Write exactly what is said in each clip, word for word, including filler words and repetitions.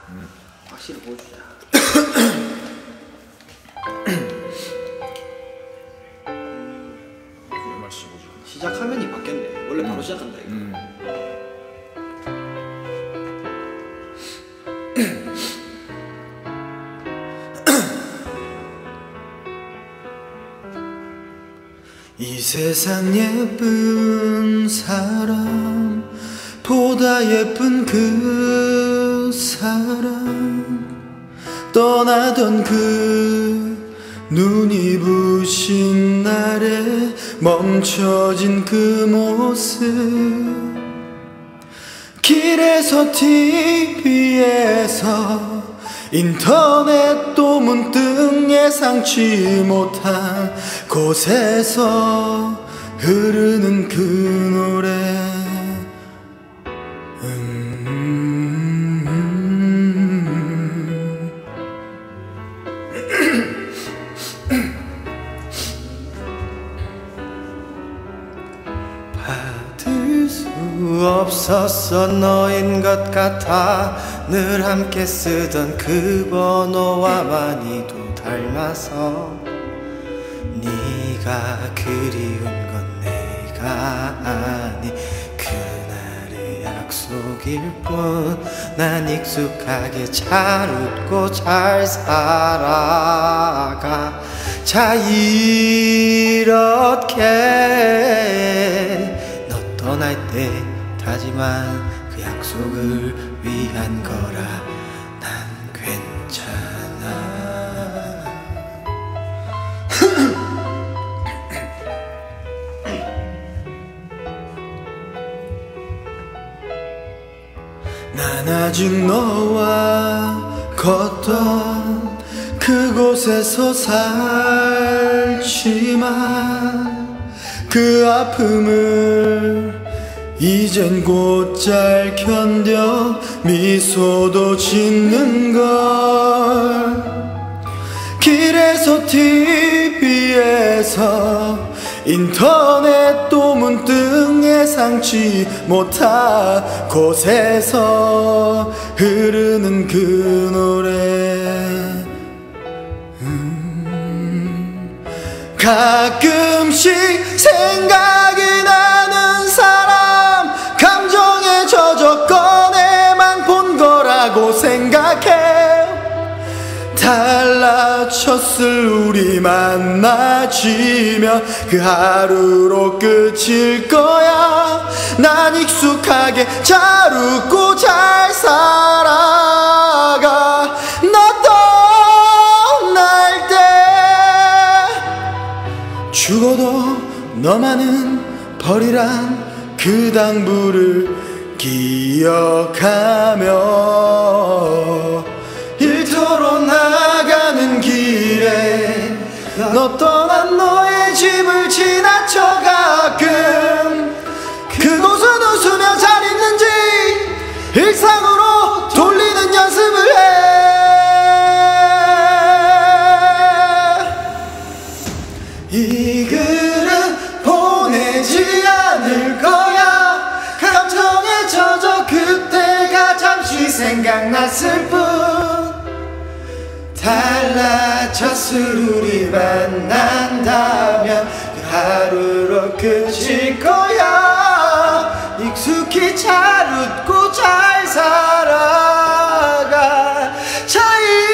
음. 확실히 보여주자. 시작 화면이 바뀌었네. 원래 바로 음. 시작한다 이거. 음. 이 세상 예쁜 사람 보다 예쁜 그 사람 떠나던 그 눈이 부신 날에 멈춰진 그 모습 길에서 티비에서 인터넷도 문득 예상치 못한 곳에서 흐르는 그 노래 음 받을 수 없었어 너인 것 같아 늘 함께 쓰던 그 번호와 많이도 닮아서 네가 그리운 건 내가 아니 그날의 약속일 뿐 난 익숙하게 잘 웃고 잘 살아가 자 이렇게 너 떠날 때 다짐한 그 약속을 위한 거라 난 괜찮아. 난 아직 너와 걷던 그곳에서 살지만 그 아픔을 이젠 곧잘 견뎌 미소도 짓는 걸 길에서 티비에서 인터넷도 문득 예상치 못한 곳에서 흐르는 그 노래 음 가끔씩 생각이 나는 사람 감정에 젖어 꺼내만 본 거라고 생각해 달라졌을 우리 만나지면 그 하루로 끝일 거야 난 익숙하게 잘 웃고 잘 살아가 너 떠날 때 죽어도 너만은 버리란 그 당부를 기억하며 일터로 나가는 길에 너 떠난 너의 집을 지나쳐 가끔 그곳은 웃으며 잘 있는지 일상으로 돌리는 연습을 해 이 글은 보내지 않을 거야 감정에 젖어 그때가 잠시 생각났을 뿐 달라졌을 우리 만난다면 그 하루로 끝일 거야 익숙히 잘 웃고 잘 살아가 자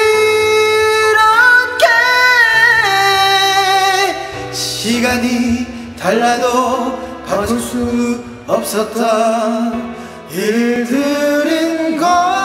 이렇게 시간이 달라도 바꿀 수 없었던 일들인 걸